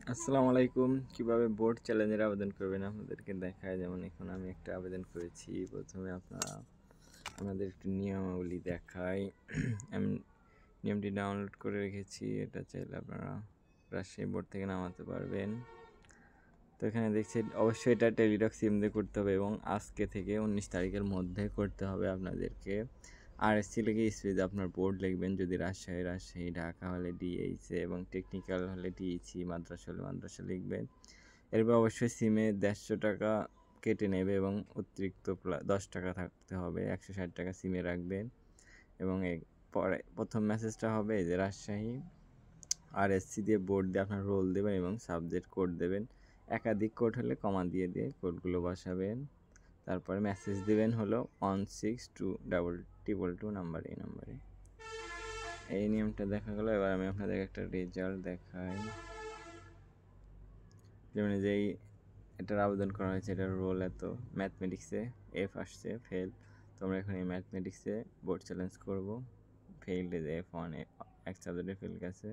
আসসালামু আলাইকুম। কিভাবে বোর্ড চ্যালেঞ্জের আবেদন করবেন আপনাদেরকে দেখায়। যেমন এখন আমি একটা আবেদন করেছি। প্রথমে আপনাদের একটু নিয়মাবলী দেখাই। আমি নিয়মটি ডাউনলোড করে রেখেছি। এটা চাইলে আপনারা রাজশাহী বোর্ড থেকে নামাতে পারবেন। তো এখানে দেখছি অবশ্যই এটা টেলিটক সিম দিয়ে করতে হবে এবং আজকে থেকে 19 তারিখের মধ্যে করতে হবে আপনাদেরকে। আরএসসি লিখে স্পেস আপনার বোর্ড লিখবেন। যদি রাজশাহী, ঢাকা হলে ডিএইচএ এবং টেকনিক্যাল হলে টিইসি, মাদ্রাসা হলে মাদ্রাসা লিখবেন। এরপর অবশ্যই সিমে 150 টাকা কেটে নেবে এবং অতিরিক্ত 10 টাকা থাকতে হবে। 160 টাকা সিমে রাখবেন এবং পরে প্রথম মেসেজটা হবে যে রাজশাহী আরএসসি দিয়ে বোর্ড দিয়ে আপনার রোল দেবেন এবং সাবজেক্ট কোড দেবেন। একাধিক কোড হলে কমা দিয়ে কোডগুলো বসাবেন। তারপরে মেসেজ দেবেন হলো 1622222 নাম্বারে, এই নাম্বারে। এই নিয়মটা দেখা গেলো। এবার আমি আপনাদেরকে একটা রেজাল্ট দেখাই। যেমন যেই এটার আবেদন করা হয়েছে, এটার রোল এত, ম্যাথমেটিক্সে এফ আসছে, ফেল। তো আমরা এখন এই ম্যাথমেটিক্সে বোর্ড চ্যালেঞ্জ করবো। ফেইল্ড F1 এক সাবজেক্টে ফেল গেছে।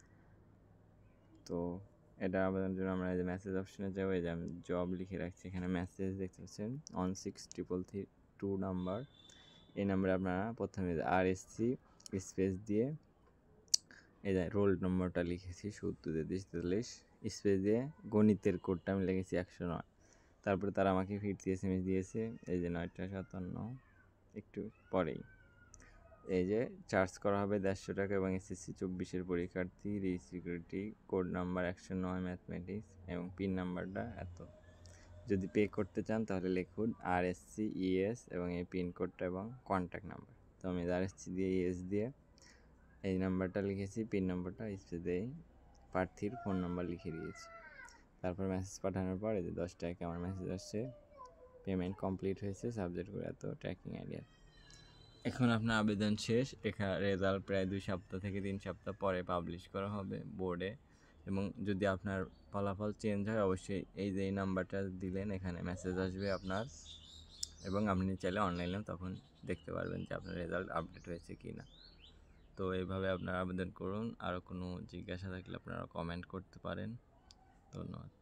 তো এটা আবেদনের জন্য আমরা এই যে মেসেজ অপশনে যাবো। এই যে আমি জব লিখে রাখছি, এখানে মেসেজ দেখতে পাচ্ছেন 16332 নাম্বার। এই নাম্বারে আপনারা প্রথমে আরএসসি স্পেস দিয়ে এই যে রোল নম্বরটা লিখেছি 7043 স্পেস দিয়ে গণিতের কোডটা আমি লিখেছি 109। তারপরে তারা আমাকে ফিরতি SMS দিয়েছে এই যে 9টা57 একটু পরেই। এই যে চার্জ করা হবে 150 টাকা এবং SSC 24-এর পরীক্ষার্থী, সিকিউরিটি কোড নাম্বার 109 ম্যাথমেটিক্স এবং পিন নাম্বারটা এত। যদি পে করতে চান তাহলে লিখুন আরএসসি ইএস এবং এই পিন কোডটা এবং কন্ট্যাক্ট নাম্বার। তো আমি আরএসসি দিয়ে ইএস দিয়ে এই নাম্বারটা লিখেছি, পিন নাম্বারটা স্পেস দিয়ে প্রার্থীর ফোন নাম্বার লিখে দিয়েছি। তারপর মেসেজ পাঠানোর পর এই যে 10 টাকা আমার মেসেজ আসছে, পেমেন্ট কমপ্লিট হয়েছে, সাবজেক্ট করে এত, ট্র্যাকিং আইডিয়া। এখন আপনার আবেদন শেষ। এখানে রেজাল্ট প্রায় 2 সপ্তাহ থেকে 3 সপ্তাহ পরে পাবলিশ করা হবে বোর্ডে। এবং যদি আপনার ফলাফল চেঞ্জ হয় অবশ্যই এই যে এই নাম্বারটা দিলেন এখানে মেসেজ আসবে আপনার, এবং আপনি চাইলে অনলাইনেও তখন দেখতে পারবেন যে আপনার রেজাল্ট আপডেট হয়েছে কি না। তো এইভাবে আপনারা আবেদন করুন। আরও কোনো জিজ্ঞাসা থাকলে আপনারা কমেন্ট করতে পারেন। ধন্যবাদ।